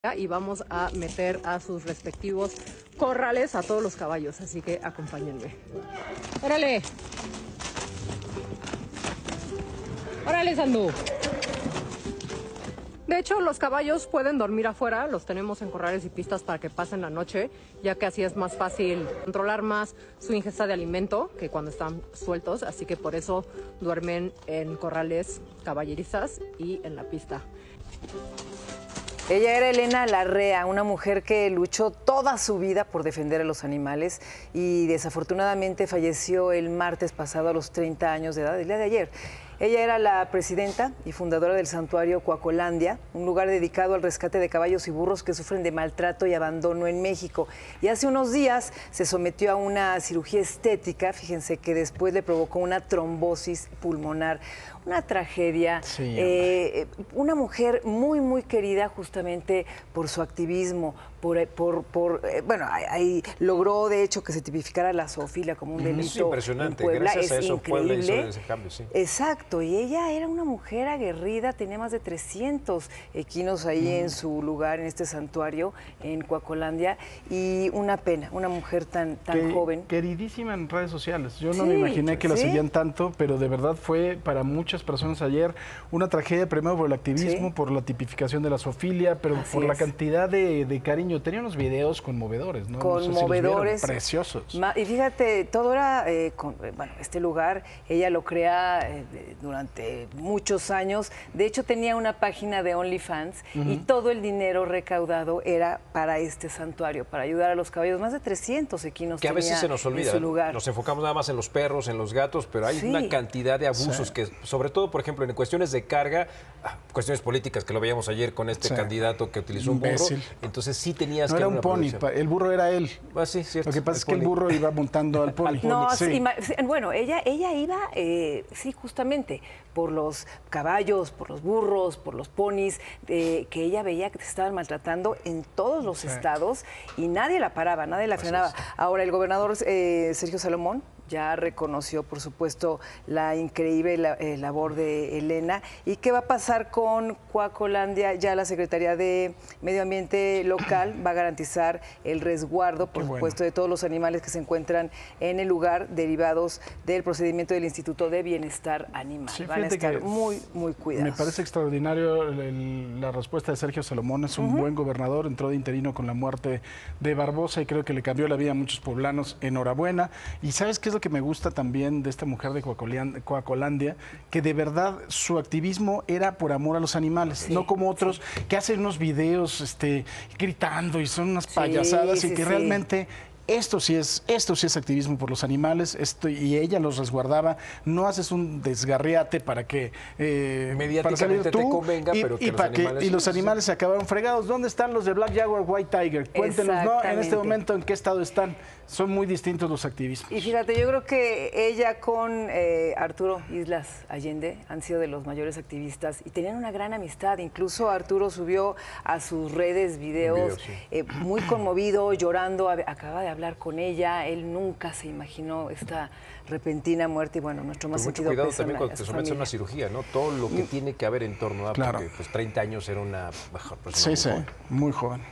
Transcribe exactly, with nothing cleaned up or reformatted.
y vamos a meter a sus respectivos corrales a todos los caballos, así que acompáñenme. ¡Órale! ¡Órale, Sandú! De hecho, los caballos pueden dormir afuera, los tenemos en corrales y pistas para que pasen la noche, ya que así es más fácil controlar más su ingesta de alimento que cuando están sueltos, así que por eso duermen en corrales caballerizas y en la pista. Ella era Elena Larrea, una mujer que luchó toda su vida por defender a los animales y desafortunadamente falleció el martes pasado a los treinta años de edad, el día de ayer. Ella era la presidenta y fundadora del santuario Coacolandia, un lugar dedicado al rescate de caballos y burros que sufren de maltrato y abandono en México. Y hace unos días se sometió a una cirugía estética, fíjense que después le provocó una trombosis pulmonar. Una tragedia, sí, eh, una mujer muy, muy querida justamente por su activismo, por, por, por eh, bueno, ahí logró de hecho que se tipificara la zoofilia como un delito. Es impresionante, en Puebla. gracias Es a eso Puebla hizo increíble. ese cambio, sí. Exacto, y ella era una mujer aguerrida, tenía más de trescientos equinos ahí mm. en su lugar, en este santuario, en Coacolandia, y una pena, una mujer tan, tan que, joven. Queridísima en redes sociales, yo no sí, me imaginé que la ¿sí? seguían tanto, pero de verdad fue para muchos muchas personas ayer una tragedia, primero por el activismo, sí. por la tipificación de la zoofilia, pero Así por es. la cantidad de, de cariño. Tenía unos videos conmovedores, ¿no? Conmovedores. No sé si preciosos. Y fíjate, todo era, eh, con, bueno, este lugar, ella lo crea eh, durante muchos años. De hecho, tenía una página de OnlyFans uh-huh. y todo el dinero recaudado era para este santuario, para ayudar a los caballos. Más de trescientos equinos que a veces se nos olvida. En su lugar. Nos enfocamos nada más en los perros, en los gatos, pero hay sí. una cantidad de abusos sí. que, sobre todo, por ejemplo, en cuestiones de carga, cuestiones políticas, que lo veíamos ayer con este sí. candidato que utilizó un burro, Imbécil. entonces sí tenías no que... era un pony, el burro era él. Ah, sí, cierto. Lo que pasa es que el burro iba montando al pony. Al pony. No, sí. sí, bueno, ella, ella iba, eh, sí, justamente, por los caballos, por los burros, por los ponis, eh, que ella veía que se estaban maltratando en todos los sí. estados y nadie la paraba, nadie la frenaba. Es. Ahora, el gobernador eh, Sergio Salomón ya reconoció, por supuesto, la increíble la, eh, labor de Elena. ¿Y qué va a pasar con Coacolandia? Ya la Secretaría de Medio Ambiente local va a garantizar el resguardo, por qué supuesto, bueno. de todos los animales que se encuentran en el lugar, derivados del procedimiento del Instituto de Bienestar Animal. Sí, Van a estar muy, muy cuidados. Me parece extraordinario el, la respuesta de Sergio Salomón. Es un uh-huh. buen gobernador, entró de interino con la muerte de Barbosa y creo que le cambió la vida a muchos poblanos. Enhorabuena. ¿Y sabes qué es lo que me gusta también de esta mujer de Coacolandia? Que de verdad su activismo era por amor a los animales, sí, no como otros sí. que hacen unos videos este, gritando y son unas payasadas sí, y que sí, realmente... Esto sí es, esto sí es activismo por los animales, esto y ella los resguardaba. No haces un desgarriate para que eh, mediáticamente para tú, te convenga, y, pero que y los para animales que y los animales se acabaron fregados. ¿Dónde están los de Black Jaguar, White Tiger? Cuéntenos, ¿no? En este momento, ¿en qué estado están? Son muy distintos los activismos. Y fíjate, yo creo que ella con eh, Arturo Islas Allende han sido de los mayores activistas y tenían una gran amistad. Incluso Arturo subió a sus redes videos video, sí. eh, muy conmovido, llorando, acaba de hablar con ella. Él nunca se imaginó esta repentina muerte y bueno, nuestro más Pero sentido mucho cuidado personal, también cuando te sometes a una cirugía, ¿no? Todo lo que mm. tiene que haber en torno a, claro. porque pues treinta años era una mejor persona. Sí, sí, muy joven.